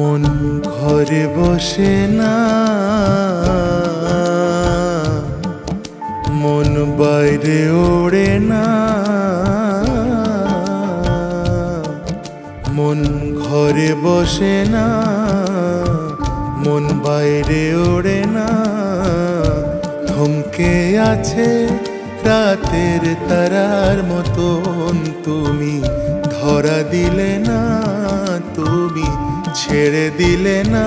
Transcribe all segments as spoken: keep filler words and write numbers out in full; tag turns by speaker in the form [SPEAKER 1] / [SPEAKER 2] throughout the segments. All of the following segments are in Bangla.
[SPEAKER 1] মন ঘরে বসে না, মন বাইরে ওড়ে না। মন ঘরে বসে না, মন বাইরে ওড়ে না। থমকে আছে রাতের তারার মতন, তুমি ধরা দিলে না, তুমি ছেড়ে দিলে না।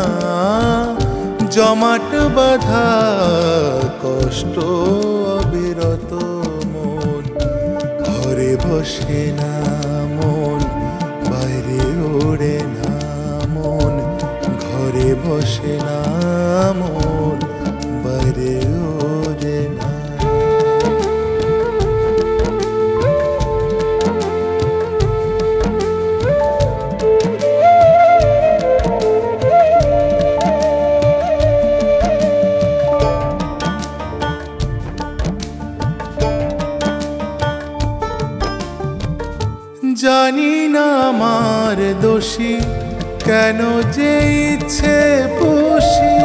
[SPEAKER 1] জমাট বাঁধা কষ্ট অবিরত মন ঘরে বসে না, মন বাইরে ওড়ে না। মন ঘরে বসে না, মন বাইরে ওড়ে না। জানি না আমার দোষী, কেন যে ইচ্ছে পুষি।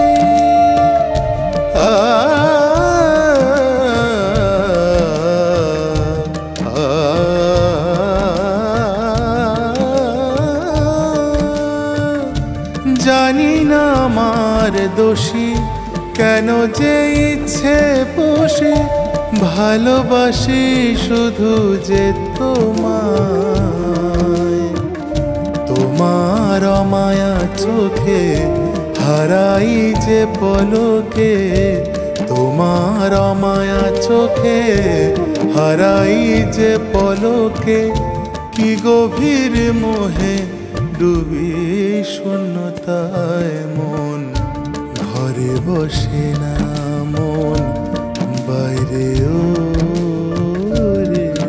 [SPEAKER 1] জানি না আমার দোষী, কেন যে ইচ্ছে পুষি। ভালোবাসি শুধু যে তোমায়, তোমার অমায়া চোখে হারাই যে পলকে। তোমার অমায়া চোখে হারাই যে পলকে। কি গভীর মোহে ডুবি শূন্যতায় মন ঘরে বসে না, মন বাইরে ওড়ে না।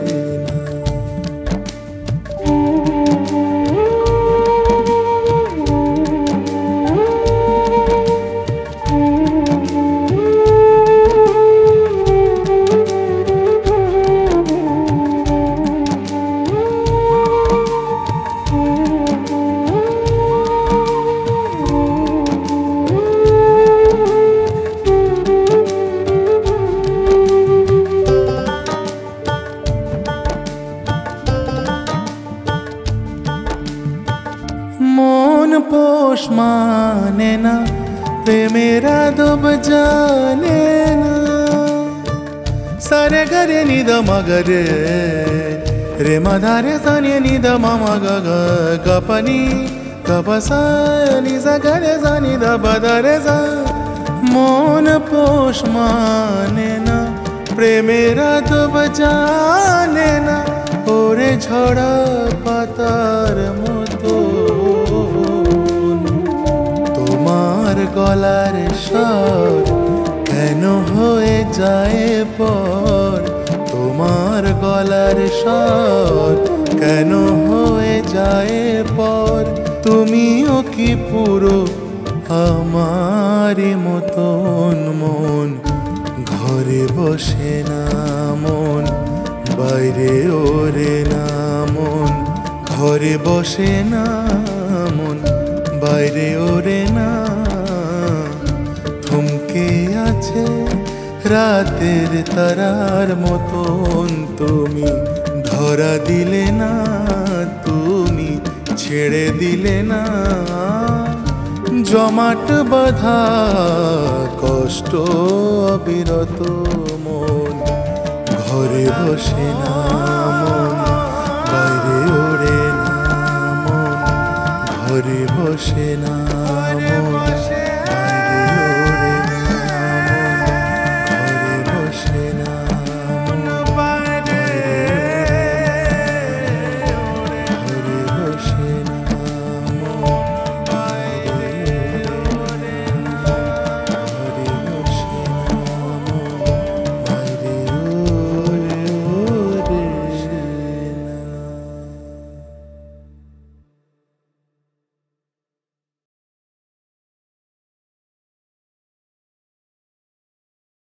[SPEAKER 1] মন পোষ মানে না, প্রেমের আদব জানে না। সারে গরে নিদ মগরে রে মাধারে সানে নিদ মামা গগ গপনি গপসা নিজা গরে জানি দ বদরে যা। মন পোষ মানে না, প্রেমের আদব জানে না। ওরে ঝড়া পাতার মতো তোমার গলার স্বর কেন হয়ে যায় পর। তোমার গলার স্বর কেন হয়ে যায় পর। তুমিও কি পুরো আমারই মতন মন ঘরে বসে না, মন বাইরে ওড়ে না। মন ঘরে বসে না, মন বাইরে ওড়ে না। থমকে আছে রাতের তারার মতন, তুমি ধরা দিলে না, তুমি ছেড়ে দিলে না। জমাট বাঁধা কষ্ট অবিরত মন ঘরে বসে না, মন বাইরে ওড়ে না। মন ঘরে বসে না।